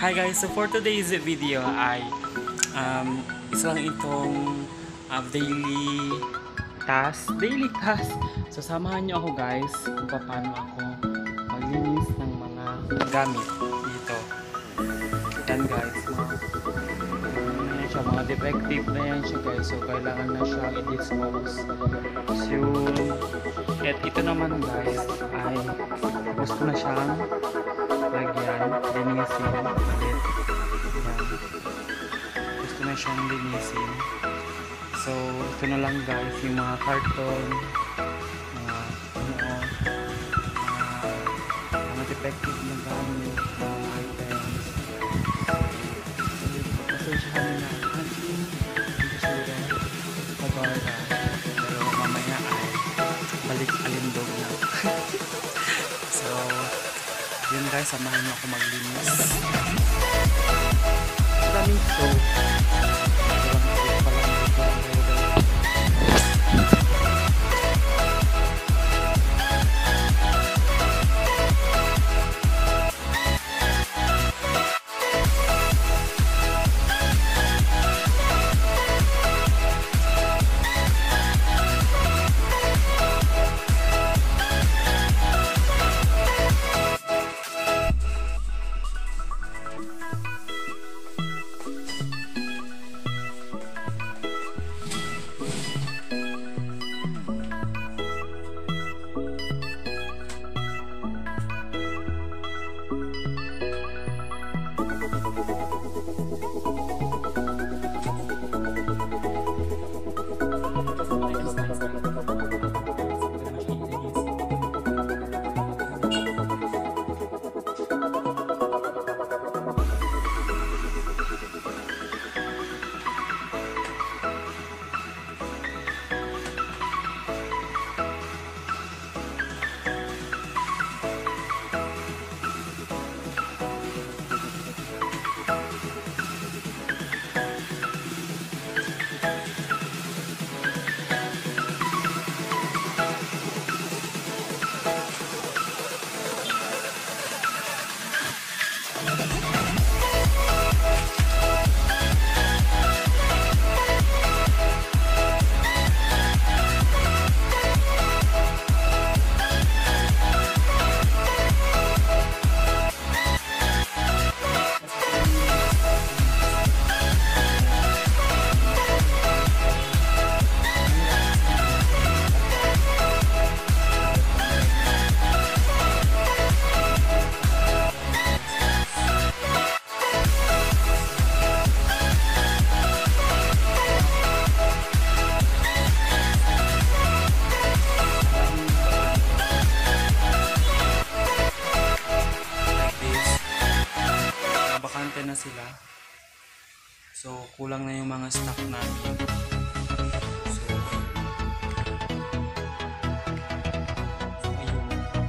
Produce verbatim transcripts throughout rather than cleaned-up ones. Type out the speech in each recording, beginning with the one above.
Hi guys, so for today's video ay um, isa lang itong uh, daily task, daily task. So samahan niyo ako guys kung paano ako maglinis ng mga gamit dito. Yan guys, mga, ano yan siya, mga defective na yan siya guys. So kailangan na siya i-dispose. So at ito naman guys ay gusto na siyang lagyan, linisin ulit. Yan. Gusto na siyang linisin. So, ito na lang guys, yung mga karton, mga ano, mga, mga defective na gamit, mga items. Pasensyahan na na ating basura, pagbarda. Pero mamaya ay balik alindog na. So, yun guys, samahan nyo ako maglinis. Daming soap. Na sila. So kulang na yung mga stock namin. So ayun.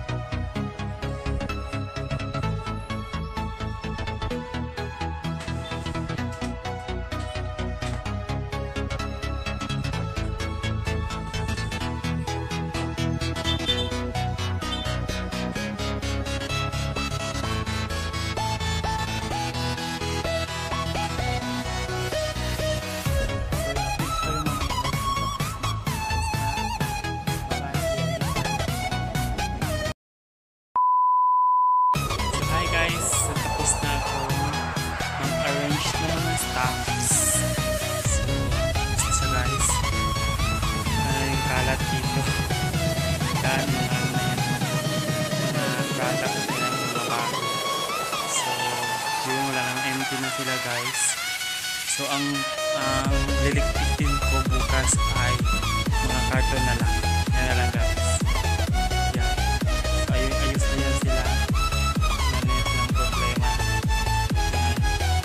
Kalat dito. Dan mga ano yan, mga product nila ng mga bago. So, yun, wala nang empty na sila guys. So, ang um, lilikpitin ko bukas ay mga karton na lang. Yan na lang guys. Yan. So, ayun, ayos na yan sila. Yan na yan silang problema. Yan.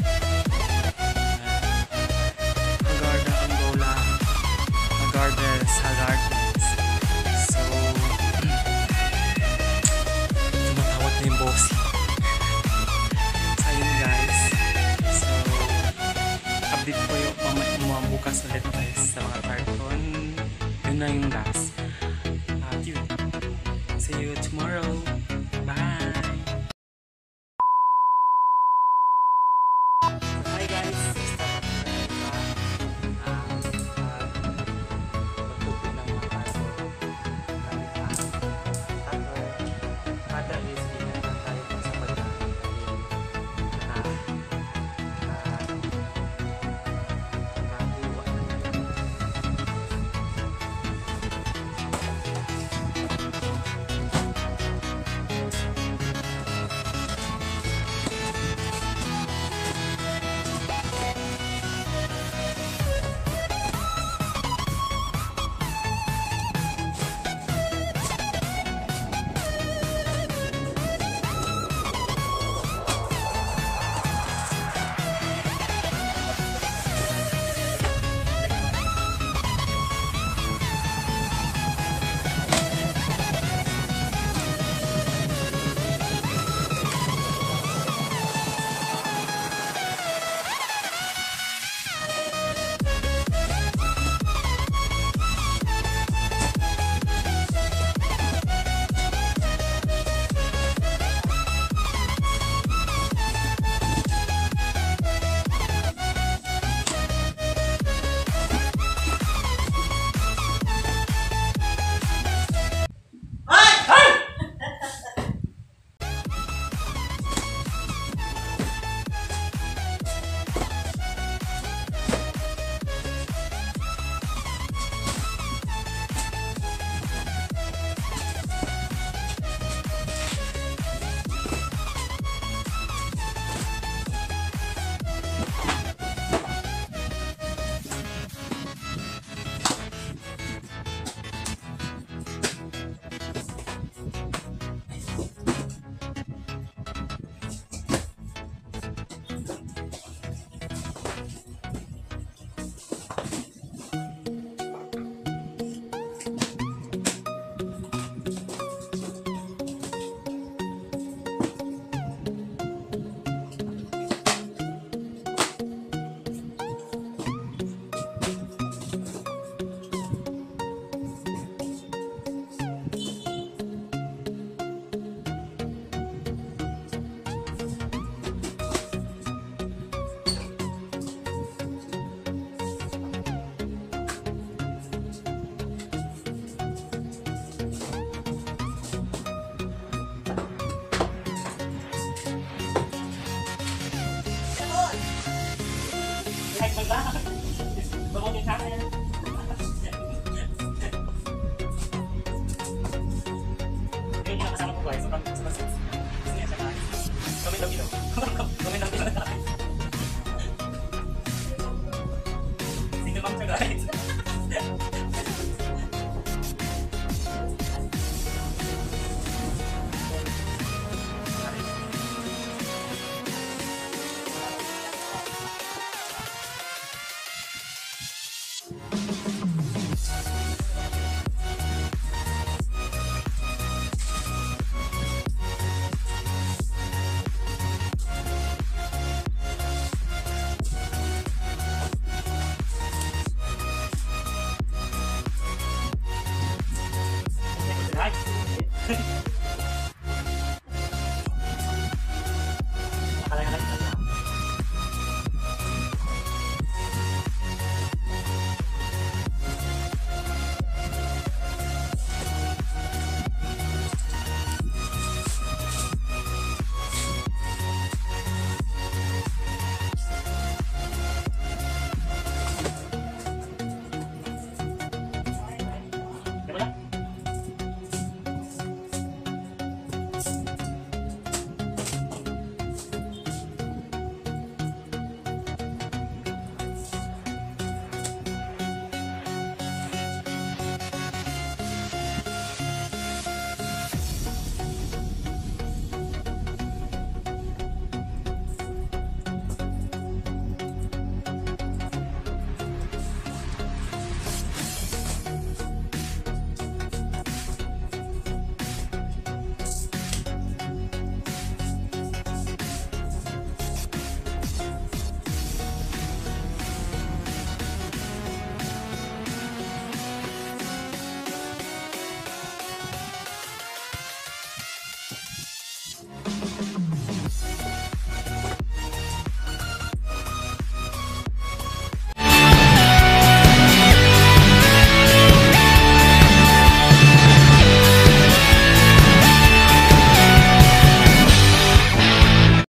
Agarda ang gola. Agarda sa gardens. So, tumatawag na yung boss. So, ayun guys. So, update ko yung mga bukas ulit guys sa mga karton. Yun na yung last. At yun. See you tomorrow. Bye! guys. Sobrang sobrang sexy niya. Gusto niya siya guys. Comment down below. Comment down below guys.